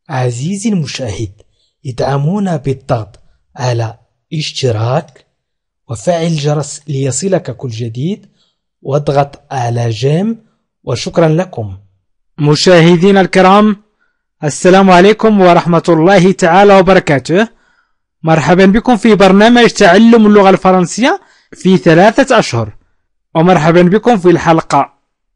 عزيزي المشاهد، ادعمونا بالضغط على اشتراك وفعل الجرس ليصلك كل جديد واضغط على جيم، وشكرا لكم. مشاهدينا الكرام، السلام عليكم ورحمة الله تعالى وبركاته. مرحبا بكم في برنامج تعلم اللغة الفرنسية في 3 أشهر، ومرحبا بكم في الحلقة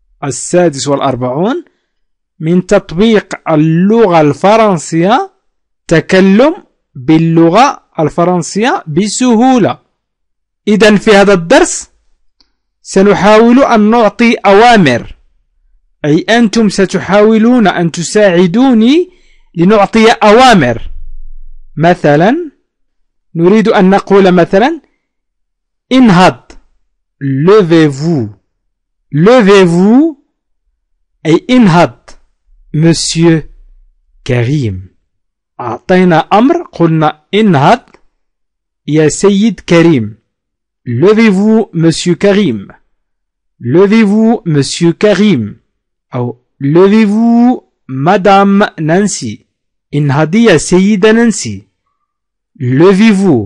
46 من تطبيق اللغة الفرنسية. تكلم باللغة الفرنسية بسهولة. إذن في هذا الدرس سنحاول أن نعطي أوامر، أي أنتم ستحاولون أن تساعدوني لنعطي أوامر. مثلا نريد أن نقول مثلا انهض، levez-vous، levez-vous أي انهض Monsieur كريم. أعطينا أمر قلنا انهض يا سيد كريم. Levez-vous Monsieur كريم، Levez-vous Monsieur كريم، أو Levez-vous Madame نانسي، انهضي يا سيدة نانسي. Levez-vous.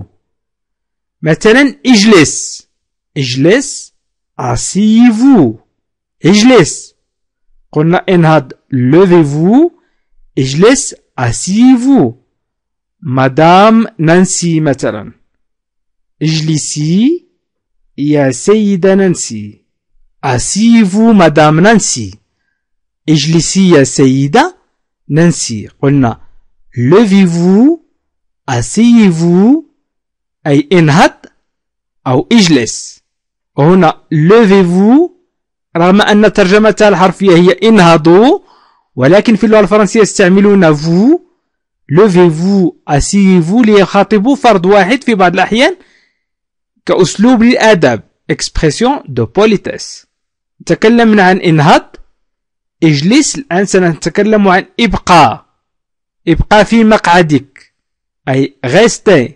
مثلا اجلس، اجلس asseyez-vous، اجلس قلنا انهض levez-vous، اجلس asseyez-vous. مدام نانسي مثلا اجلسي يا سيدة نانسي، asseyez-vous مدام نانسي، اجلسي يا سيدة نانسي. قلنا levez-vous asseyez-vous أي انهض أو اجلس. وهنا levez-vous رغم أن ترجمتها الحرفية هي انهضوا، ولكن في اللغة الفرنسية يستعملون vous، levez-vous asseyez-vous ليخاطبوا فرد واحد في بعض الأحيان كأسلوب للأدب، expression de politesse. تكلمنا عن انهض، اجلس. الآن سنتكلم عن ابقى، ابقى في مقعدك أي restez،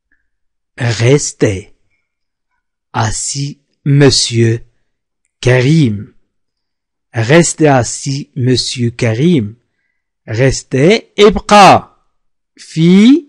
restez assis Monsieur Karim. Restez assis Monsieur Karim. Restez ابقى في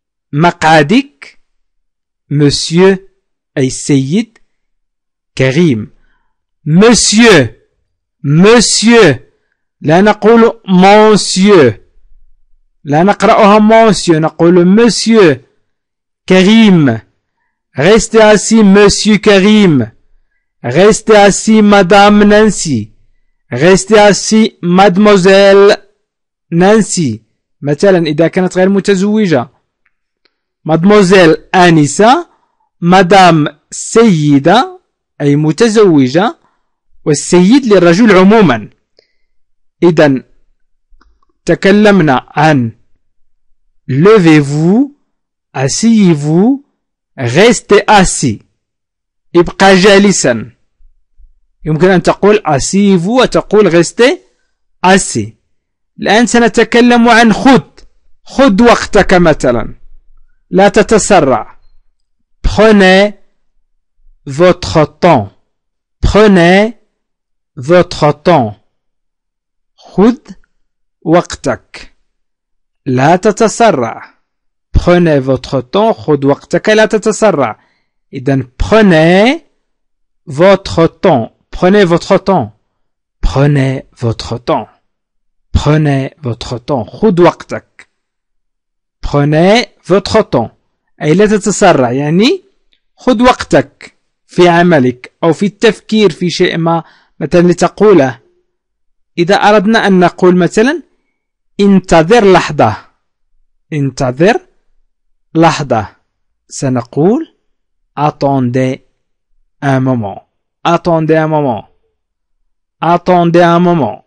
مقعدك Monsieur أي السيد كريم. Monsieur، Monsieur لا نقول Monsieur، لا نقرأها Monsieur، نقول Monsieur كريم. Restez assis Monsieur Karim. Restez assis Madame Nancy. Restez assis Mademoiselle Nancy. مثلا إذا كانت غير متزوجة Mademoiselle آنسة، مدام سيدة أي متزوجة، والسيد للرجل عموما. إذن تكلمنا عن levez-vous، asseyez-vous، restez assis ابقى جالسا. يمكن أن تقول asseyez-vous وتقول restez assis. الآن سنتكلم عن خذ وقتك مثلا، لا تتسرع. prenez votre temps، prenez votre temps. خذ وقتك لا تتسرع. prenez votre temps، خذ وقتك لا تتسرع. إذن prenez votre temps، prenez votre temps، prenez votre temps، prenez votre temps. خذ وقتك. prenez votre temps أي لا تتسرع، يعني خذ وقتك في عملك أو في التفكير في شيء ما مثلا لتقوله. إذا أردنا أن نقول مثلا انتظر لحظة، انتظر لحظة، سنقول attendez un moment، attendez un moment، attendez un moment،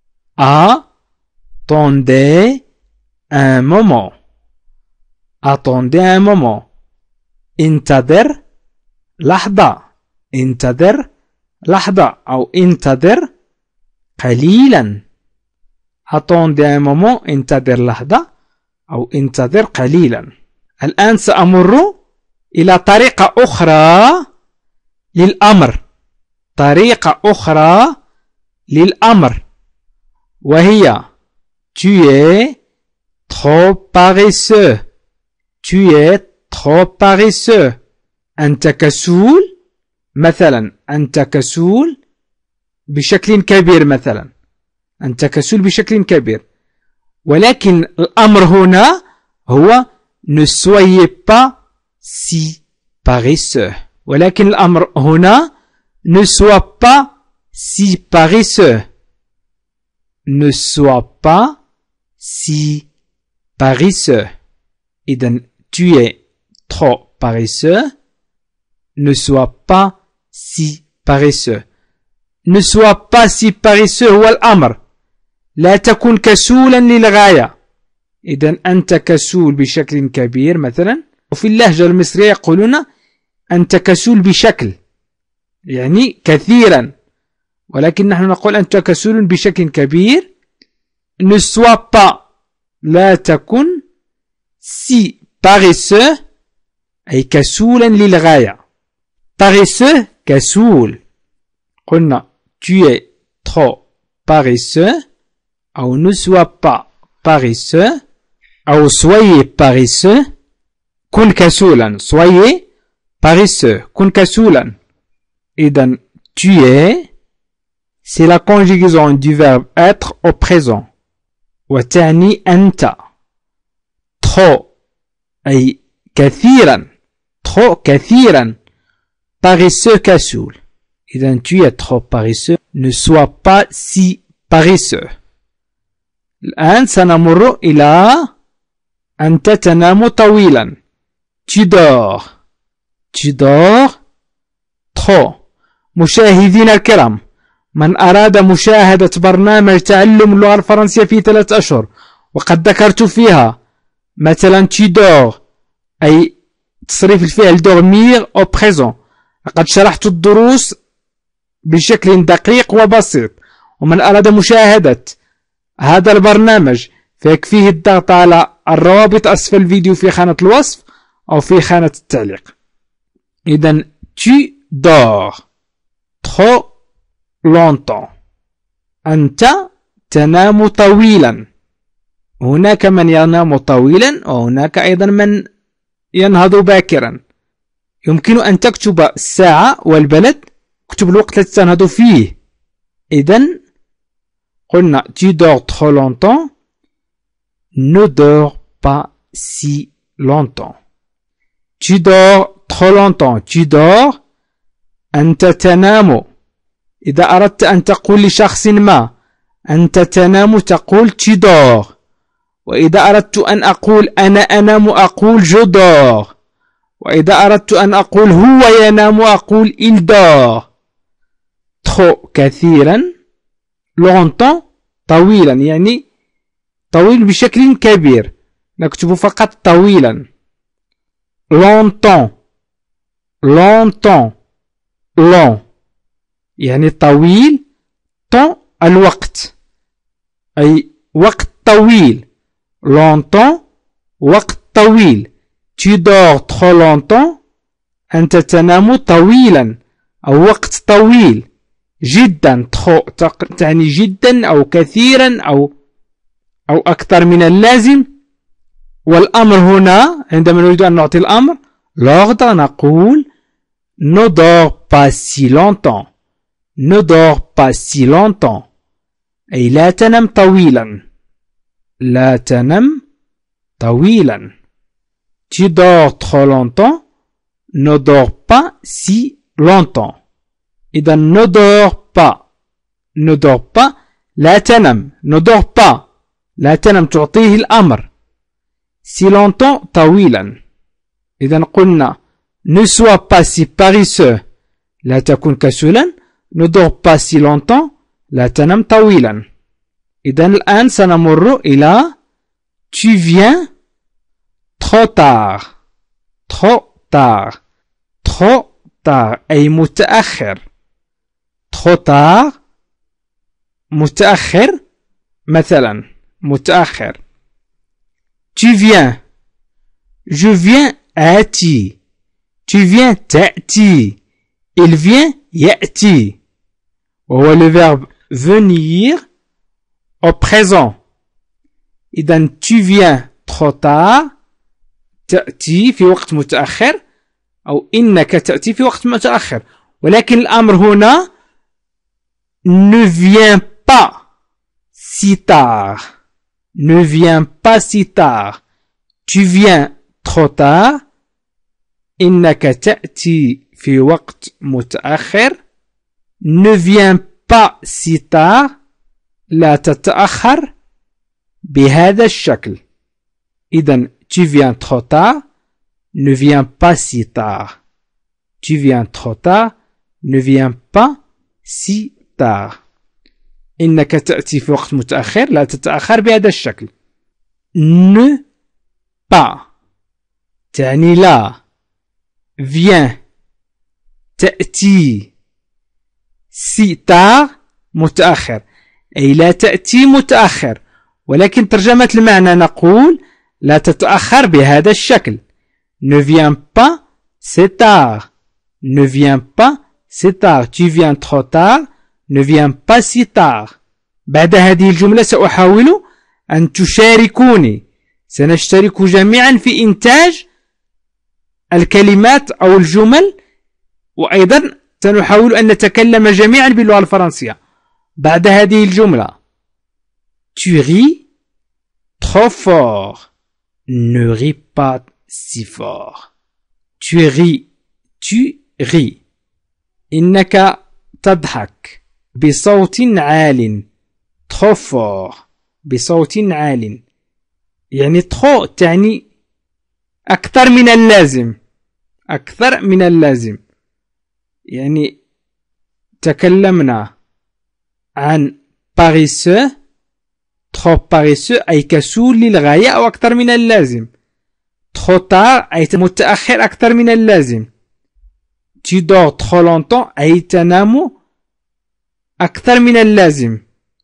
attendez un moment، attendez un moment. انتظر لحظة، انتظر لحظة أو انتظر قليلا. attendez un moment انتظر لحظة أو انتظر قليلا. الآن سأمر إلى طريقة أخرى للأمر، طريقة أخرى للأمر، وهي tu es trop paresseux. Tu es trop paresseux. أنت كسول. مثلا أنت كسول بشكل كبير مثلا. أنت كسول بشكل كبير. ولكن الأمر هنا هو ne soyez pas si paresseux. ولكن الأمر هنا ne sois pas si paresseux. Ne sois pas si paresseux. إذن tu es trop paresseux. Ne sois pas si paresseux. Ne sois pas si paresseux هو الأمر. لا تكن كسولا للغاية. إذن أنت كسول بشكل كبير مثلا. وفي اللهجة المصرية يقولون أنت كسول بشكل، يعني كثيرا، ولكن نحن نقول أنت كسول بشكل كبير. ne sois pas، لا تكن، si paresseux أي كسولا للغاية. paresseux كسول. قلنا tu es trop paresseux أو ne sois pas paresseux أو soyez paresseux. كن كسولا. soyez paresseux. كن كسولا. إذن tu es c'est la conjugaison du verbe être au présent وتعني أنت. trop أي كثيرا. trop كثيرا. paresseux كسول. إذن tu es trop paresseux. ne sois pas si paresseux. الآن سنمر إلى أنت تنام طويلا. tu dors. tu dors trop. مشاهدينا الكرام، من أراد مشاهدة برنامج تعلم اللغة الفرنسية في 3 أشهر وقد ذكرت فيها مثلا tu dors أي تصريف الفعل dormir au présent، لقد شرحت الدروس بشكل دقيق وبسيط. ومن أراد مشاهدة هذا البرنامج فيكفيه الضغط على الروابط أسفل الفيديو في خانة الوصف أو في خانة التعليق. إذن tu dors trop longtemps. أنت تنام طويلا. هناك من ينام طويلا وهناك أيضا من ينهض باكرا. يمكن أن تكتب الساعة والبلد، اكتب الوقت الذي تنهض فيه. إذن قلنا tu dors trop longtemps. ne dors pas si longtemps. tu dors trop longtemps. tu dors. أنت تنام. إذا أردت أن تقول لشخص ما أنت تنام تقول tu dors. وإذا أردت أن أقول أنا أنام أقول je dors. وإذا أردت أن أقول هو ينام أقول il dort. trop كثيرا. longtemps طويلا، يعني طويل بشكل كبير، نكتب فقط طويلا. longtemps longtemps long يعني طويل. temps الوقت أي وقت طويل. longtemps وقت طويل. tu dors trop longtemps أنت تنام طويلا أو وقت طويل جدا. trop تعني جدا أو كثيرا أو أكثر من اللازم. والأمر هنا عندما نريد أن نعطي الأمر l'ordre نقول ne dors pas si longtemps. ne dors pas si longtemps أي لا تنم طويلا. لا تنم طويلا. tu dors trop longtemps. ne dors pas si longtemps. إذا ne dors pas. ne dors pas لا تنم. ne dors pas لا تنم تعطيه الأمر. si longtemps طويلا. إذا قلنا ne sois pas si paresseux لا تكن كسولا. ne dors pas si longtemps لا تنم طويلا. إذا الآن سنمر إلى tu viens trop tard. trop tard. trop tard أي متأخر. trop tard متأخر. مثلا متأخر tu viens. je viens آتي. tu viens تأتي. il vient يأتي، وهو le verbe venir au présent. إذن tu viens trop tard تأتي في وقت متأخر أو إنك تأتي في وقت متأخر. ولكن الأمر هنا ne viens pas si tard. Ne viens pas si tard. Tu viens trop tard. إنك تأتي في وقت متأخر. Ne viens pas si tard. لا تتأخر بهذا الشكل. إذن tu viens trop tard. Ne viens pas si tard. Tu viens trop tard. Ne viens pas si tard. إنك تأتي في وقت متأخر. لا تتأخر بهذا الشكل. Ne pas تعني لا. Viens تأتي. si tard متأخر أي لا تأتي متأخر. ولكن ترجمة المعنى نقول لا تتأخر بهذا الشكل. Ne viens pas c'est tard. Ne viens pas c'est tard. Tu viens trop tard. Ne viens pas si tard. بعد هذه الجملة سأحاول أن تشاركوني. سنشترك جميعا في إنتاج الكلمات أو الجمل. وأيضا سنحاول أن نتكلم جميعا باللغة الفرنسية. بعد هذه الجملة Tu ris trop fort. Ne ris pas si fort. Tu ris. Tu ris. إنك تضحك بصوت عال. trop fort بصوت عال. يعني trop تعني أكثر من اللازم. أكثر من اللازم. يعني تكلمنا عن paresseux. trop paresseux أي كسول للغاية أو أكثر من اللازم. trop tard أي متأخر أكثر من اللازم. tu dors trop longtemps أي تنام أكثر من اللازم.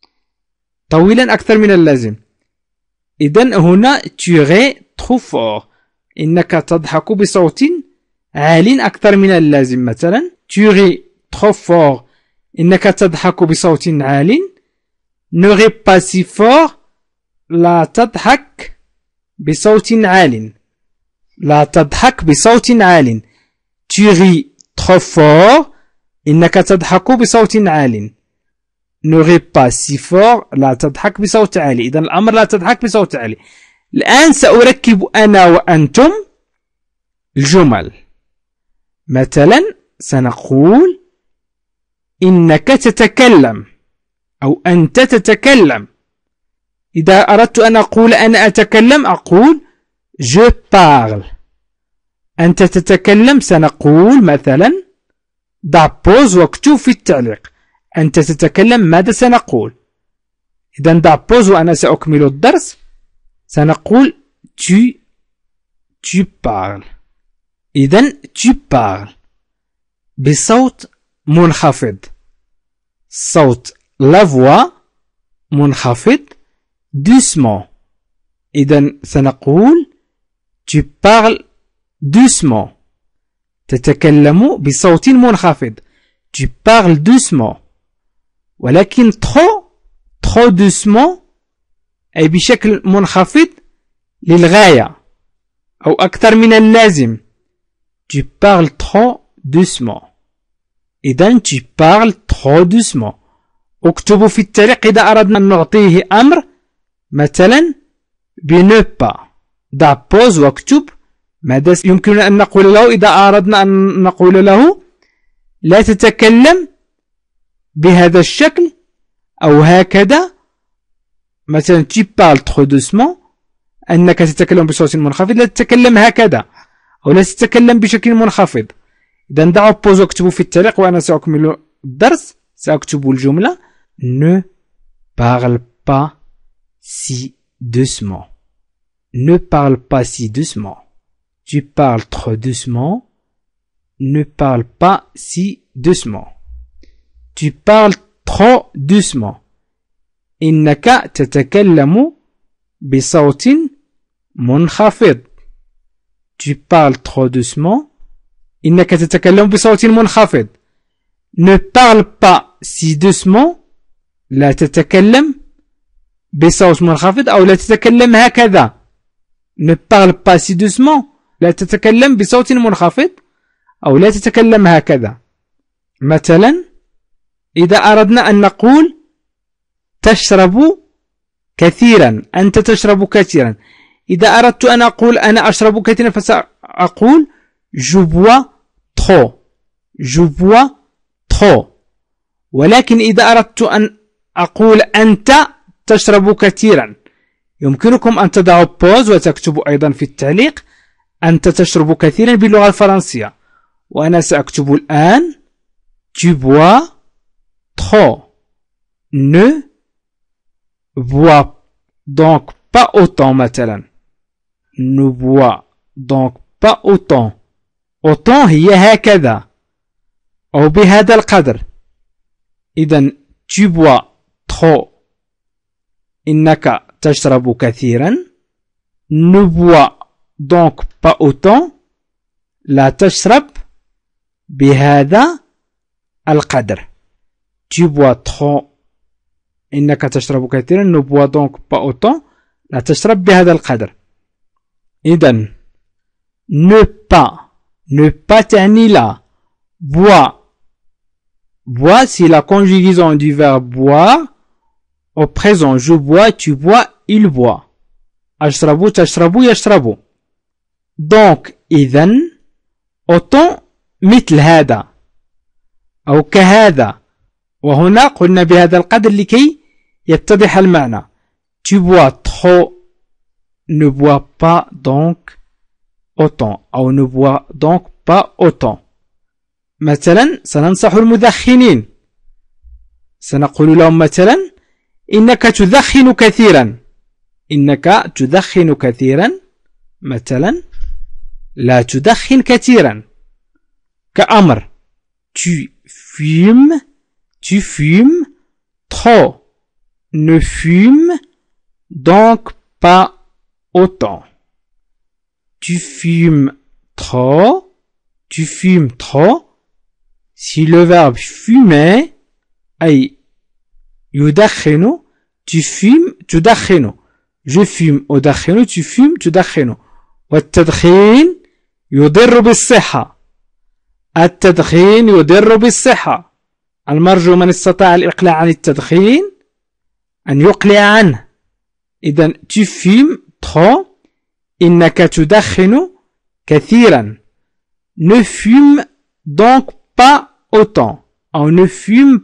طويلا أكثر من اللازم. إذن هنا tu ris trop fort. إنك تضحك بصوت عال أكثر من اللازم. مثلا tu ris trop fort. إنك تضحك بصوت عال. ne ris pas si fort. لا تضحك بصوت عال. لا تضحك بصوت عال. tu ris trop fort. إنك تضحك بصوت عال. ne ris pas si fort. لا تضحك بصوت عالي. إذن الأمر لا تضحك بصوت عالي. الآن سأركب أنا وأنتم الجمل. مثلا سنقول إنك تتكلم أو أنت تتكلم. إذا أردت أن أقول أنا أتكلم أقول je parle. أنت تتكلم سنقول مثلا ضع بوز واكتب في التعليق. أنت تتكلم ماذا سنقول؟ إذا ضع بوز وأنا سأكمل الدرس. سنقول tu parles. إذا tu parles بصوت منخفض. صوت la voix منخفض doucement. إذا سنقول tu parles doucement. تتكلم بصوت منخفض. tu parles doucement. ولكن trop doucement أي بشكل منخفض للغاية أو أكثر من اللازم. tu parles trop doucement. إذن tu parles trop doucement. اكتبوا في التعليق إذا أردنا أن نعطيه أمر. مثلا ne pas. ضع بوز واكتب ماذا يمكننا أن نقول له إذا أردنا أن نقول له لا تتكلم بهذا الشكل أو هكذا. مثلا tu parles trop doucement أنك تتكلم بصوت منخفض. لا تتكلم هكذا أو لا تتكلم بشكل منخفض. إذا دعوا بوز واكتبوا في التعليق وأنا سأكمل الدرس. سأكتب الجملة ne parle pas si doucement. Ne parle pas si doucement. Tu parles trop doucement. Ne parle pas si doucement. Tu parles trop doucement. إنك تتكلم بصوت منخفض. Tu parles trop doucement. إنك تتكلم بصوت منخفض. Ne parle pas si doucement. لا تتكلم بصوت منخفض أو لا تتكلم هكذا. ne parle pas si doucement. لا تتكلم بصوت منخفض أو لا تتكلم هكذا. مثلا إذا أردنا أن نقول تشرب كثيرا، أنت تشرب كثيرا. إذا أردت أن أقول أنا أشرب كثيرا فسأقول je bois trop. je bois trop. ولكن إذا أردت أن أقول أنت تشرب كثيرا يمكنكم أن تضعوا بوز وتكتبوا أيضا في التعليق أنت تشرب كثيرا باللغة الفرنسية، وأنا سأكتب الآن tu bois trop. ne bois donc pas autant مثلا. ne bois donc pas autant. autant هي هكذا أو بهذا القدر. إذن tu bois trop إنك تشرب كثيرا. ne bois donc pas autant لا تشرب بهذا القدر. tu bois trop إنك تشرب كثيرا. ne bois donc pas autant لا تشرب بهذا القدر. إذن ne pas تعني لا. bois bois c'est la conjugaison du verbe boire au présent. je bois, tu bois, il boit. أشرب تشرب يشرب. donc إذن autant مثل هذا أو كهذا، وهنا قلنا بهذا القدر لكي يتضح المعنى. tu bois trop ne bois pas donc autant أو ne bois donc pas autant. مثلا سننصح المدخنين، سنقول لهم مثلا إنك تدخن كثيرا. إنك تدخن كثيرا مثلا لا تدخن كثيرا. كأمر tu fumes trop. ne fume donc pas autant. tu fumes trop. si le verbe fumer أي يدخن tu fumes تدخن. je fume أدخن tu fumes تدخن. والتدخين يضر بالصحة. التدخين يضر بالصحة. المرجو من استطاع الإقلاع عن التدخين أن يقلع عنه. إذن tu fumes trop إنك تدخن كثيرا. ne fume donc pas autant أو ne fume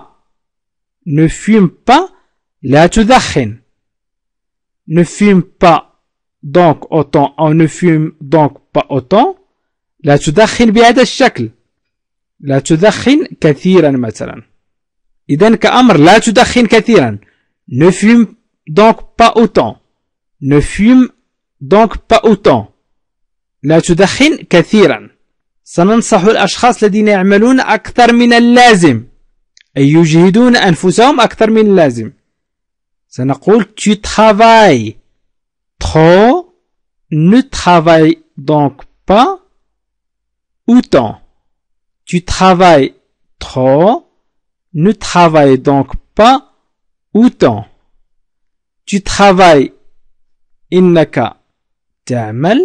pas لا تدخن. ne fume pas donc autant أو ne fume donc pas autant لا تدخن بهذا الشكل. لا تدخن كثيرا مثلا. إذن كأمر لا تدخن كثيرا ne fume donc pas autant. ne fume donc pas autant لا تدخن كثيرا. سننصح الأشخاص الذين يعملون أكثر من اللازم أي يجهدون أنفسهم أكثر من اللازم. سنقول tu travailles trop ne travaille donc pas autant. tu travailles trop ne travaille donc pas autant. tu travailles إنك تعمل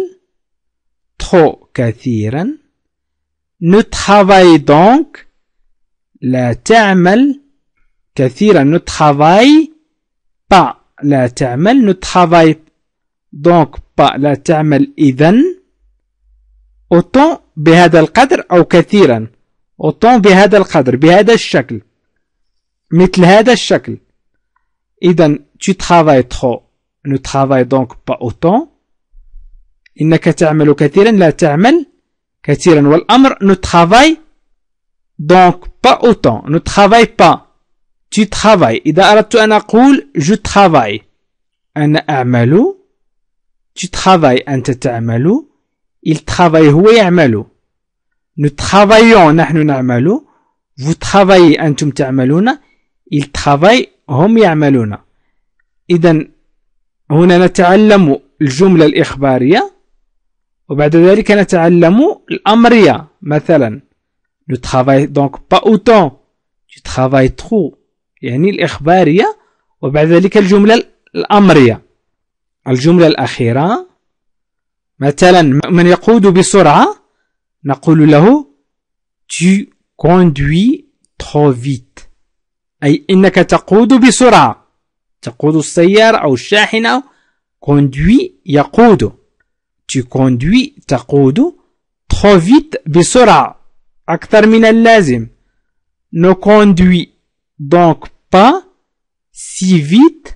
trop كثيرا. ne travaille donc لا تعمل كثيرا. ne travaille pas لا تعمل. ne travaille donc pas لا تعمل. إذن autant بهذا القدر أو كثيرا. autant بهذا القدر بهذا الشكل مثل هذا الشكل. إذن tu travailles trop ne travaille donc pas autant. إنك تعمل كثيرا لا تعمل كثيرا. والأمر ne travaille donc pas autant. ne travaille pas tu travailles. إذا أردت أن أقول je travaille أنا أعمل tu travailles أنت تعمل il travaille هو يعمل. nous travaillons نحن نعمل. vous travaillez أنتم تعملون. il travaille هم يعملون. إذن هنا نتعلم الجملة الإخبارية وبعد ذلك نتعلم الأمرية. مثلا ne travaille donc pas autant tu travailles trop يعني الإخبارية. وبعد ذلك الجملة الأمرية. الجملة الأخيرة مثلا من يقود بسرعة نقول له tu conduis trop vite، أي إنك تقود بسرعة، تقود السيارة أو الشاحنة. conduit يقود، tu conduis تقود، trop vite بسرعة أكثر من اللازم. ne conduis donc pas si vite،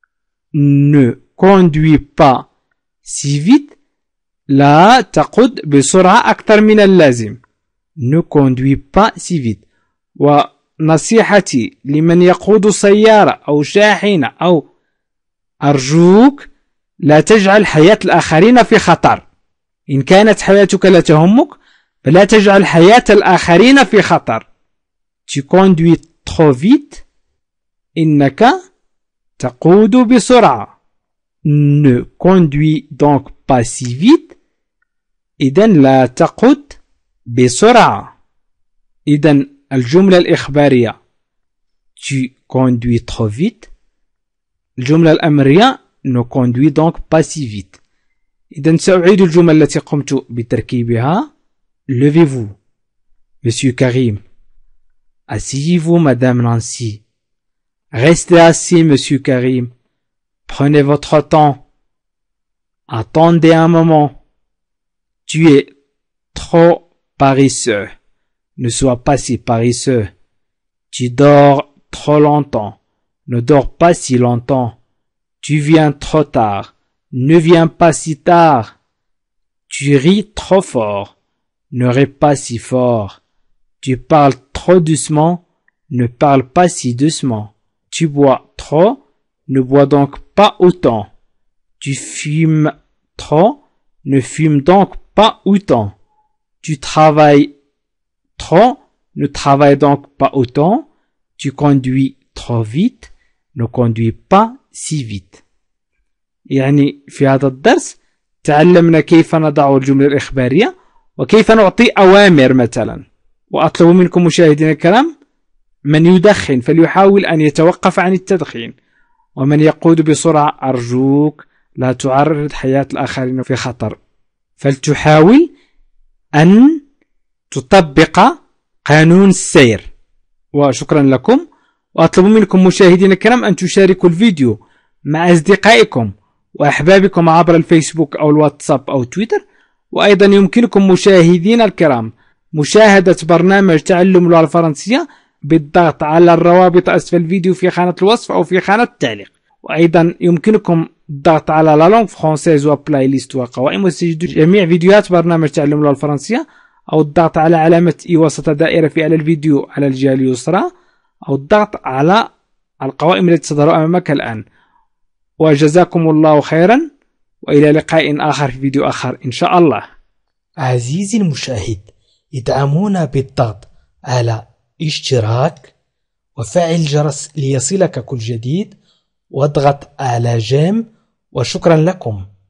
ne conduis pas si vite لا تقود بسرعة أكثر من اللازم. ne conduis pas si vite. ونصيحتي لمن يقود سيارة أو شاحنة أو أرجوك لا تجعل حياة الآخرين في خطر. إن كانت حياتك لا تهمك فلا تجعل حياة الآخرين في خطر. tu conduis trop vite، إنك تقود بسرعة. ne conduis donc pas si vite، إذن لا تقود بسرعة. إذن الجملة الإخبارية tu conduis trop vite، الجملة الأمرية ne conduis donc pas si vite. إذن سأعيد الجمل التي قمت بتركيبها. levez-vous Monsieur Karim، asseyez-vous Madame Nancy، restez assis Monsieur Karim، prenez votre temps، attendez un moment، tu es trop paresseux، ne sois pas si paresseux، tu dors trop longtemps، ne dors pas si longtemps، tu viens trop tard، ne viens pas si tard، tu ris trop fort، ne ris pas si fort، tu parles trop doucement، ne parle pas si doucement، tu bois trop، ne bois donc pas autant، tu fumes trop، ne fume donc pas autant، tu travailles trop، ne travaille donc pas autant، tu conduis trop vite، ne conduis pas si vite. يعني في هذا الدرس تعلمنا كيف نضع الجملة الإخبارية وكيف نعطي أوامر مثلا. وأطلب منكم مشاهدينا الكرام من يدخن فليحاول أن يتوقف عن التدخين، ومن يقود بسرعة أرجوك لا تعرض حياة الآخرين في خطر، فلتحاول أن تطبق قانون السير. وشكرا لكم، وأطلب منكم مشاهدينا الكرام أن تشاركوا الفيديو مع أصدقائكم وأحبابكم عبر الفيسبوك أو الواتساب أو تويتر. وأيضا يمكنكم مشاهدينا الكرام مشاهدة برنامج تعلم اللغة الفرنسية بالضغط على الروابط أسفل الفيديو في خانة الوصف أو في خانة التعليق. وأيضا يمكنكم الضغط على لا لونغ فرونسيز وبلاي ليست وقوائم وتجد جميع فيديوهات برنامج تعلم اللغة الفرنسية، أو الضغط على علامة إي وسط دائرة في أعلى الفيديو على الجهة اليسرى، أو الضغط على القوائم التي تظهر أمامك الآن. وجزاكم الله خيرا، وإلى لقاء آخر في فيديو آخر إن شاء الله. عزيزي المشاهد، ادعمونا بالضغط على اشتراك وفعل الجرس ليصلك كل جديد، واضغط على جيم، وشكرا لكم.